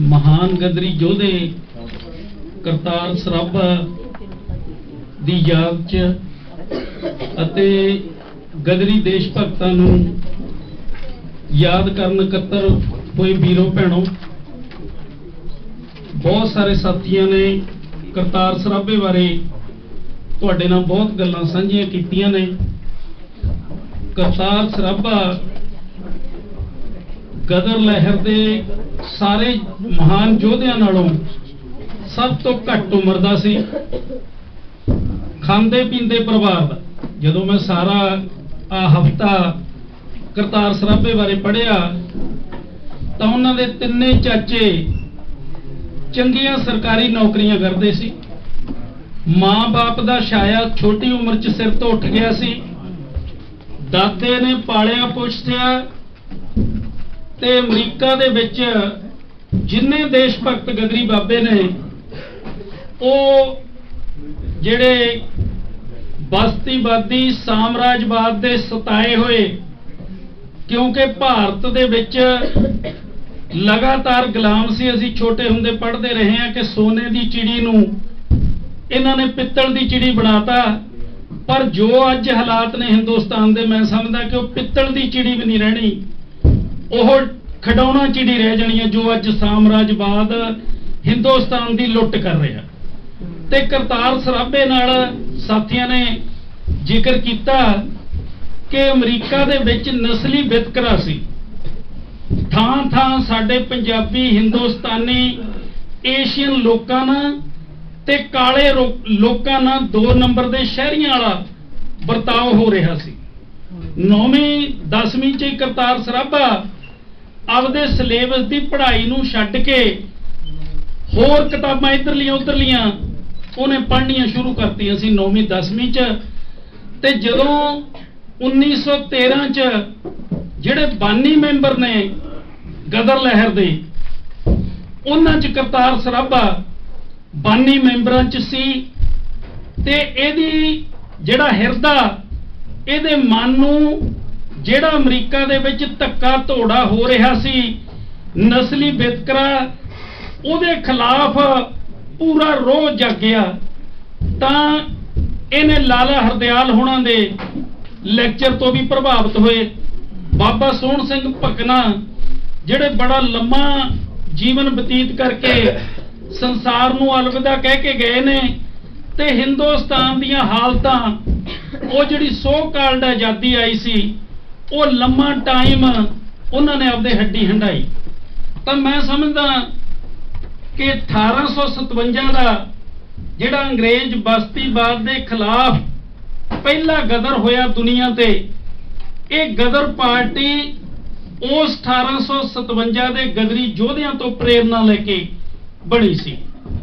महान गदरी योधे करतार सराभा दी याद च अते गदरी देश भगतां नूं याद करन इकत्तर होए वीरों भैणों, बहुत सारे साथियों ने करतार सराभे बारे तुहाडे नाल बहुत गल्लां सांझियां कीतियां ने। करतार सराभा गदर लहर दे सारे महान योधियां नालों सब तो घट उम्र दा सी, खांदे पींदे परिवार दा। जदों मैं सारा आ हफ्ता करतार सराभे बारे पढ़िया तां उन्हां दे तिन्ने चाचे चंगियां सरकारी नौकरियां करदे सी। मां बाप दा शाया छोटी उम्र च सिर तो उठ गया सी। दादे ने पालिया पोषिया ते अमरीका दे विच जिन्ने देश भगत गदरी बाबे ने वो जिहड़े बस्तीवादी साम्राजवाद दे सताए हुए, क्योंकि भारत दे विच लगातार गुलाम सी। असीं छोटे हुंदे पढ़दे रहे हैं कि सोने दी चिड़ी नूं इन्हां ने पित्तल दी चिड़ी बनाता, पर जो अज हालात ने हिंदुस्तान दे, मैं समझदा कि वो पित्तल दी चिड़ी भी नहीं रहनी, वो खिडौना चिड़ी रह जानी है जो अज साम्राजवाद हिंदुस्तान की लुट कर रहा। ते करतार सराभे नाल साथियों ने जिक्र किया कि अमरीका दे विच नस्ली वितकरा सी। थां थां साडे पंजाबी हिंदुस्तानी एशियन लोकां नाल ते काले लोकां नाल 2 नंबर दे शहरियां वाला बर्ताव हो रहा सी। 9वीं 10वीं च करतार सराभा आपदे सिलेबस की पढ़ाई नूं छड्ड के होर किताबां इधरलियां उधरलियां उन्हें पढ़नियां शुरू करतियां सी 9वीं 10वीं च। ते जदों 1913 च जिहड़े बानी मैंबर ने गदर लहर दे, उन्हां च करतार सराभा बानी मैंबरां च सी। ते इहदी जिहड़ा हिरदा इहदे मन नूं जिहड़ा अमरीका दे विच धक्का धोड़ा हो रहा सी, नस्ली वितकरा, उहदे खिलाफ पूरा रोह जागिया। तां इहने लाला हरदयाल होणां दे लैक्चर तो भी प्रभावित होए। बाबा सोहण सिंह भकना जिहड़े बड़ा लम्मा जीवन बतीत करके संसार नूं अलविदा कह के गए ने, ते हिंदुस्तान दीयां हालतां वो जिहड़ी सो काल्ड आज़ादी आई सी, वो लम्मा टाइम उन्होंने आपदे हड्डी हंडाई। तो मैं समझदा कि 1857 का जिहड़ा अंग्रेज बस्तीवाद के खिलाफ पहला गदर होया दुनिया ते, ये गदर पार्टी उस 1857 के गदरी योधियां तो प्रेरणा लेके बनी सी।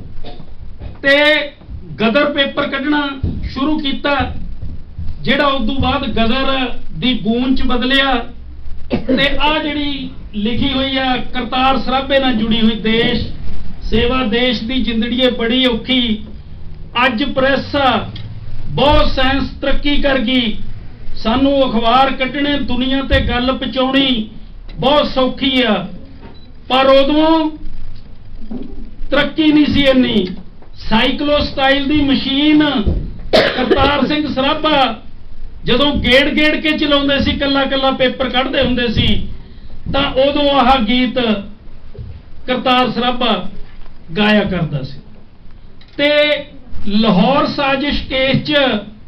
ते गदर पेपर कढ़ना शुरू किया, जिहड़ा उदों बाद गदर दी गूंज बदलिया। ते आ जिहड़ी लिखी हुई है करतार सराभे नाल जुड़ी हुई देश सेवा, देश की जिंदड़ी बड़ी औखी, अज प्रेस बहुत साइंस तरक्की कर गई, सानू अखबार कटने दुनिया ते गल पहुंचाउणी बहुत सौखी आ, पर उदों तरक्की नहीं सी इन्नी। साइक्लो स्टाइल दी मशीन करतार सिंह सराभा जदों गेड़ गेड़ के चलाउंदे सी, कल्ला कल्ला पेपर कढ़दे हुंदे सी, तां उदों आह गीत करतार सराभा गाया करदा सी। ते लाहौर साजिश केस च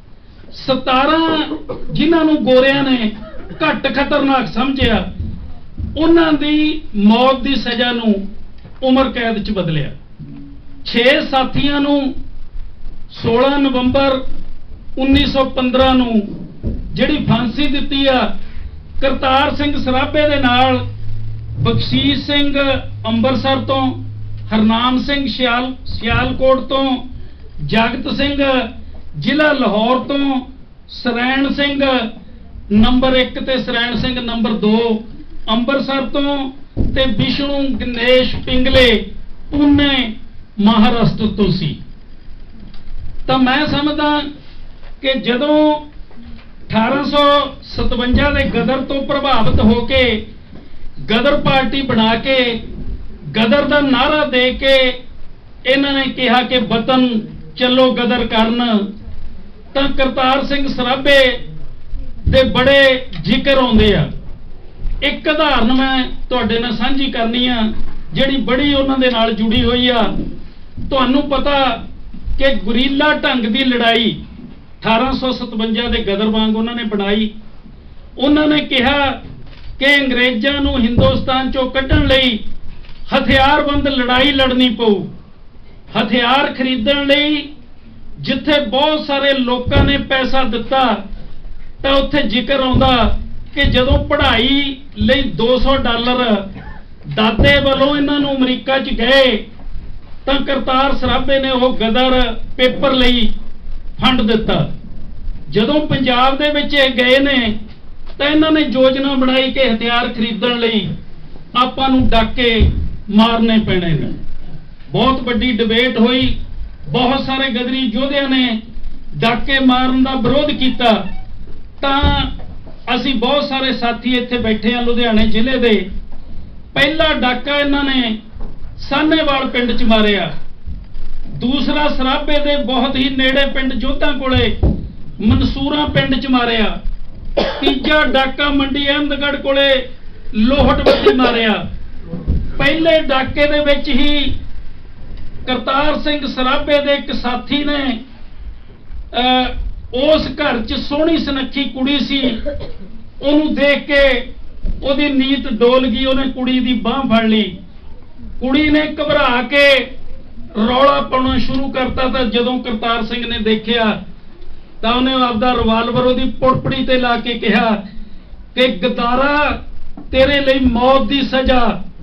17 जिन्हां नूं गोरियां ने घट खतरनाक समझिया, उन्हां दी मौत दी सज़ा नूं उम्र कैद च बदलिया। 6 साथियां नूं 16 नवंबर 1915 नूं जिहड़ी फांसी दित्ती आ, करतार सिंह सराभे दे नाल बख्शीश सिंह अंबरसर तो, हरनाम सिंह सियालकोट तो, जगत सिंह जिला लाहौर तो, सरैण सिंह नंबर 1 ते सरैण सिंह नंबर 2 अंबरसर तो, ते विष्णु गणेश पिंगले पुणे महाराष्ट्र तो सी। तो मैं समझदा कि जदों 1857 के गदर तो प्रभावित होके गदर पार्टी बना के गदर का नारा दे के इन्होंने कहा कि वतन चलो गदर करन, तो करतार सिंह सराभे दे बड़े जिक्र आउंदे आ। एक उदाहरण मैं तुहाडे नाल साझी करनी आ जिहड़ी बड़ी उन्हां दे नाल जुड़ी हुई आ। तुहानूं पता कि गुरीला ढंग की लड़ाई 1857 के गदर वांग उन्होंने बनाई। उन्होंने कहा कि अंग्रेज़ों नूं हिंदुस्तान चों कड्ढण लई हथियारबंद लड़ाई लड़नी पऊ। हथियार खरीदण लई जिथे बहुत सारे लोगों ने पैसा दिता तो उत्थे जिक्र आउंदा कि जदों पढ़ाई लई $200 दादे वालों इन्हां नूं अमरीका च गए तो करतार सराभे ने वो गदर पेपर लई फंड दिता। जदों पंजाब दे विच गए ने तो इन्हां ने योजना बनाई कि हथियार खरीदण लई आपां नूं डाके मारने पैणे ने। बहुत वड्डी डिबेट हुई, बहुत सारे गदरी योधिया ने डाके मारन का विरोध किया। असी बहुत सारे साथी इत्थे बैठे हैं लुधियाने जिले दे। पहला डाका इन्हां ने सानेवाल पिंड च मारिया, दूसरा सराभे दे बहुत ही नेड़े पिंड जोधा कोले मनसूरा पिंड च मारिया, तीजा डाका मंडी अहमदगढ़ कोले लोहटवती मारिया। पहले डाके दे विच ही करतार सिंह सराभे दे एक साथी ने उस घर च सोहनी सुनक्खी कुड़ी सी, उन्होंने देख के उहदी नीयत डोल गई, उन्हें कुड़ी दी बांह फड़ ली। कुड़ी ने घबरा के रौला पाउणा शुरू करता। तो जदों करतार सिंह ने देखिया तो उन्हें आपदा रिवाल्वर उहदी पुड़पड़ी ते ला के कहा कि गदारा तेरे लिए मौत की सजा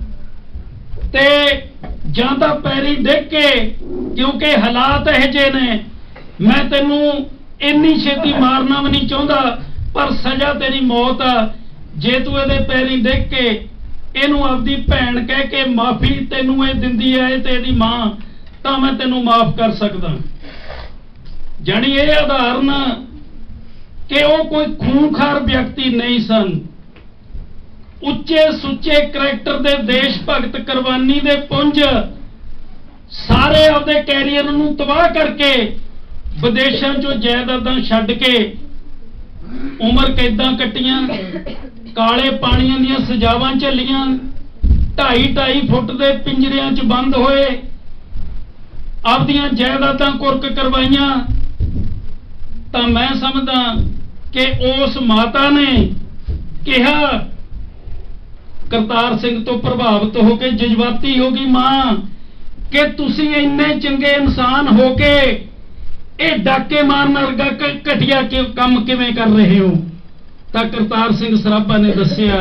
ते जां तां पैरी डिग के, क्योंकि हालात इहो जिहे ने, मैं तैनूं इन्नी छेती मारना भी नहीं चाहता पर सजा तेरी मौत आ। जे तू इहदे पैरी डिग के इहनूं आपदी भैण कह के माफी तैनूं इह दिंदी है ते इहदी मां, तां मैं तैनूं माफ कर सकदा। जानी ये उदाहरण कि वो कोई खूंखार व्यक्ति नहीं सन, उच्चे सुच्चे करैक्टर दे देश भगत कुर्बानी दे पुंज सारे अपने कैरियर नूं तबाह करके विदेशों चों जायदादां छड्ड के उमर कैदां कट्टियां, काले पानियां दीयां सजावां झल्लियां, 2.5 फुट दे पिंजरियां च बंद होए, आपदियां जायदादां कुरक करवाइयां। तां मैं समझदा कि उस माता ने कहा, करतार सिंह तो प्रभावित होकर जज्बाती हो गई मां कि तुसी इन्ने चंगे इंसान होके ये डाके मारन वर्गा घटिया काम किवें कर रहे हो। तो करतार सिंह सराभा ने दस्सिया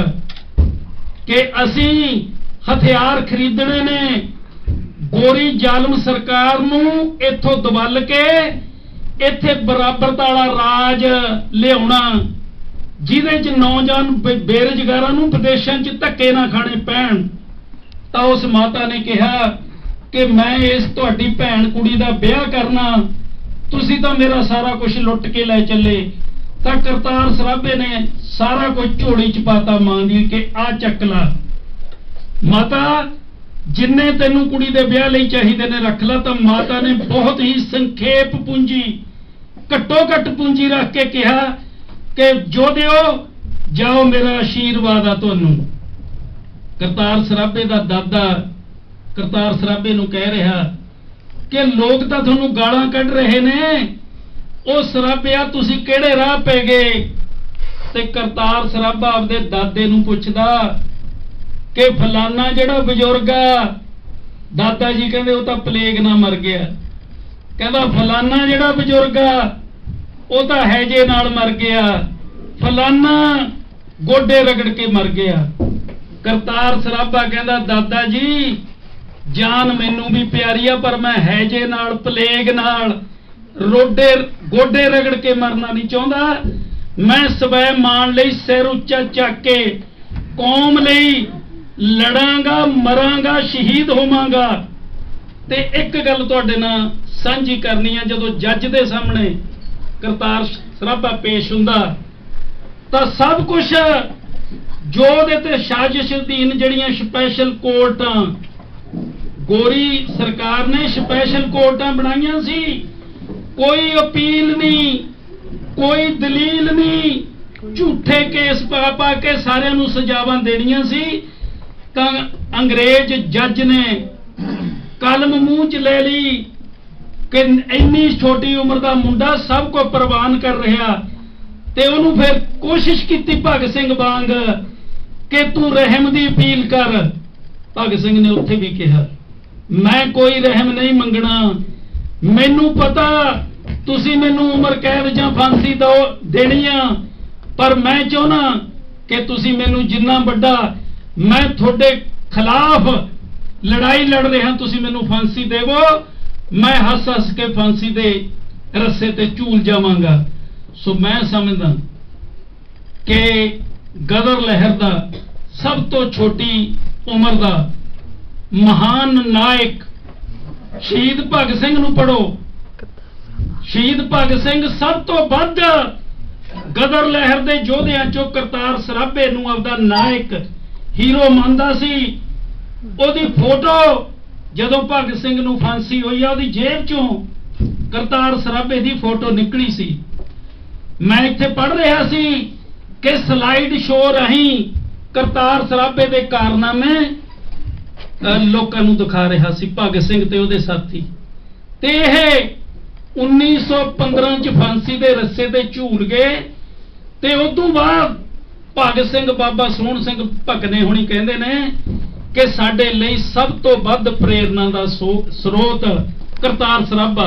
कि असी हथियार खरीदने ने, गोरी जालम सरकार नूं इथों दबल के इत्थे बराबरता वाला राज लियाउणा, जिहदे च नौजवान बेरोजगारां नूं विदेशां च धक्के ना खाने पैण। तो उस माता ने कहा कि मैं इस तुहाडी भैण कुड़ी दा ब्याह करना, तुसी तो मेरा सारा कुछ लुट के लै चले। तो करतार सराभे ने सारा कुछ झोली च पाता मां दी कि आ चक ला माता, जिन्ने तैनूं कुड़ी दे ब्याह लई चाहीदे ने रख ला। तो माता ने बहुत ही संखेप पूंजी, घट्टो घट पूंजी रख के कहा कि जोधिओ जाओ, मेरा आशीर्वाद आ तुहानूं। करतार सराभे दा दादा करतार सराभे नूं कह रहा कि लोग तो तुहानूं गालां कढ रहे ने, ओ सराभिया तुसीं किहड़े राह पै गए। ते करतार सराभा आपदे दादे नूं पुछदा कि फलाना जिहड़ा बजुर्ग आ, दादा जी कहंदे वो तो प्लेग ना मर गया। कहंदा फलाना जिहड़ा बजुर्ग आ वो तो हैजे नाल मर गया, फलाना गोडे रगड़ के मर गया। करतार सराभा कहंदा दादा जी जान मैनू भी प्यारी आ, पर मैं हैजे नाल प्लेग नाल गोडे रगड़ के मरना नहीं चाहता। मैं स्वै मान लई सिर उच्चा चक के कौम लई लड़ांगा, मरांगा, शहीद होवांगा। ते एक गल तुहाडे नाल सांझी करनी है, जदों जज दे सामने करतार सराभा पेश हुंदा तां सब कुछ जो ते साजिश अधीन जिहड़ियां स्पैशल कोर्टां गोरी सरकार ने स्पैशल कोर्टां बनाईयां सी, कोई अपील नहीं, कोई दलील नहीं, झूठे केस पा पा के सारिਆਂ ਨੂੰ सजावां देणियां सी। ਤਾਂ अंग्रेज जज ने कलम मूँह च ले ली कि इन्नी छोटी उम्र का मुंडा सब को प्रवान कर रहा, ते उन्होंने फिर कोशिश की भगत सिंह वांग कि तू रहम की अपील कर। भगत सिंह ने उत्थे भी कहा मैं कोई रहम नहीं मंगना, मैनू पता तुसी मैनू उम्र कैद जां फांसी दो देनी आ, पर मैं चाहना कि तुसी मैनू जिन्ना वड्डा मैं थोड़े खिलाफ लड़ाई लड़ रहा, तुसी मैनू फांसी देवो, मैं हस हस के फांसी दे रस्से ते झूल जावांगा। सो मैं समझदा कि गदर लहर दा सब तो छोटी उम्र दा महान नायक शहीद भगत सिंह नूं पढ़ो। शहीद भगत सिंह सब तो वध गदर लहर दे योधियां चों करतार सराभे नूं आपदा नायक हीरो मानदा सी। ओदी फोटो जदों भगत सिंह नूं फांसी होई आ, ओदी जेब चों करतार सराभे दी फोटो निकली सी। मैं इत्थे पढ़ रहा सी कि स्लाइड शो राहीं करतार सराभे दे कारनामे लोकां नूं दिखा रहा सी भगत सिंह ते ओहदे साथी। ते इह 1915 च फांसी दे रस्से ते झूल गए। ते उदों बाद भगत सिंह बाबा सोहण सिंह भकने हुणी कहंदे ने कि साडे लई सब तो वध प्रेरणा दा स्रोत करतार सराभा।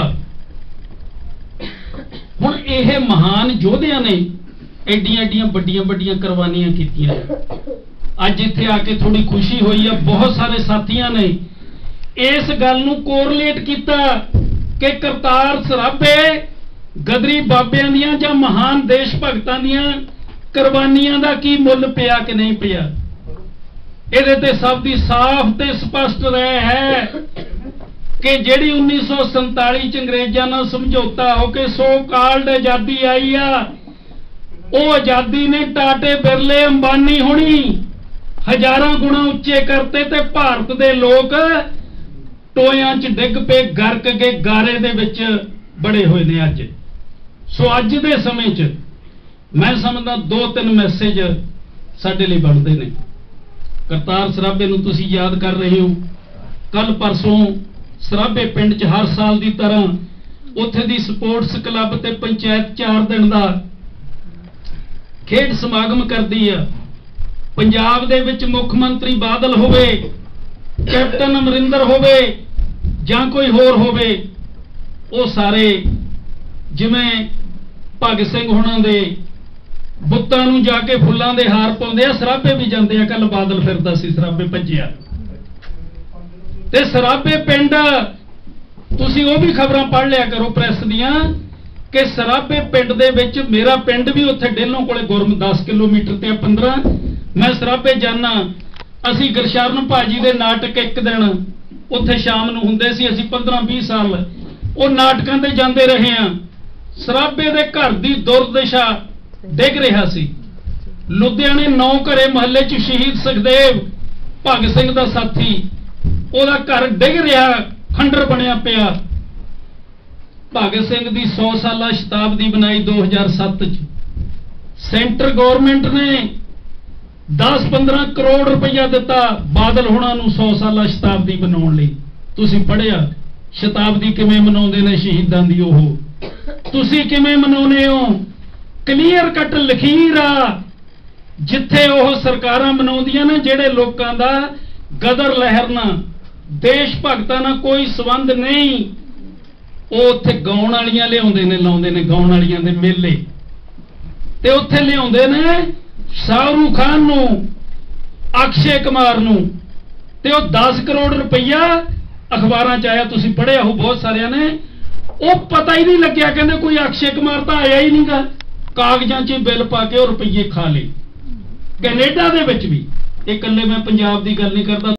हुण इह महान योधियां ने एडियां एडियां वड्डियां वड्डियां कुर्बानियां कीतियां। अज इत्थे आके थोड़ी खुशी हुई है, बहुत सारे साथियों ने इस गल नूं कोरलेट किया कि करतार सराभे गदरी बाबियां दियां जां महान देश भगतां दियां कुर्बानियां दा की मुल पिया कि नहीं पिया। इहदे ते सब दी साफ ते स्पष्ट राय है कि जिहड़ी 1947 च अंग्रेजां नाल समझौता हो के सो काल्ड आजादी आई आ, वो आजादी ने टाटे बिरले अंबानी होनी हजारां गुणा उच्चे करते ते भारत दे लोग टोयां च डिग पे गर्क के गारे दे विच बड़े हुए ने। अज सो अज दे समय च मैं समझदा 2-3 मैसेज साडे लई बनदे ने। करतार सराभे नूं तुसीं याद कर रहे हो। कल परसों सराभे पिंड च हर साल की तरह उत्थे दी स्पोर्ट्स क्लब ते पंचायत 4 दिन का खेड समागम करती है। पंजाब दे विच मुख मंत्री बादल होवे, कैप्टन अमरिंदर होवे जां कोई होर होवे, वो सारे जिवें भगत सिंह होणां दे बुत्तां नूं जाके फुल्लां दे हार पाउंदे आ, सराभे भी जांदे आ। कल बादल फिरदा सी, सराभे भज्जिया ते सराभे पिंड तुसीं वो भी खबरां पढ़ लिया करो प्रेस दियां कि सराभे पिंड दे विच मेरा पिंड भी उत्थे डेलों कोले गुरम 10 किलोमीटर ते 15 मैं सराभे जाना। असी गुरशरण भाजी दे नाटक एक दिन उत्थे शाम नूं हुंदे सी, असी 15-20 साल वो नाटकां ते जांदे रहे हैं। सराभे दे घर दी दुर्दशा डिग रहा सी। लुधियाने 9 घरे महल्ले च शहीद सुखदेव भगत सिंह दा साथी, ओहदा घर डिग रहा, खंडर बनया पिया। भगत सिंह दी 100 साला शताब्दी बनाई 2007 च। सेंटर गवर्नमेंट ने 10-15 करोड़ रुपया दिता बादल होना नूं 100 साला शताब्दी बनाउण लई। तुसीं पढ़िया शताब्दी किवें मनाउंदे ने शहीदां दी, ओह तुसीं किवें मनाउंदे हो? क्लीयर कट लखीर आ जिथे ओह सरकारां मनाउंदियां ने जिहड़े लोकां दा गदर लहर नाल देश भगतां नाल कोई संबंध नहीं, वो उत्थे गाउण वालियां लिआउंदे ने, लाउंदे ने गाउण वालियां दे मेले ते उत्थे लिआउंदे ने शाहरुख खान नूं, अक्षय कुमार नूं, ते वो 10 करोड़ रुपया अखबारां च आया, तुसीं पढ़िया हो बहुत सारिਆਂ ने। वो पता ही नहीं लग्या, कहंदे कोई अक्षय कुमार तो आया ही नहीं गा, कागजां 'च बिल पा के वो रुपये खा ले। कैनेडा दे विच भी, इह कल्ले मैं पंजाब दी गल नहीं करदा।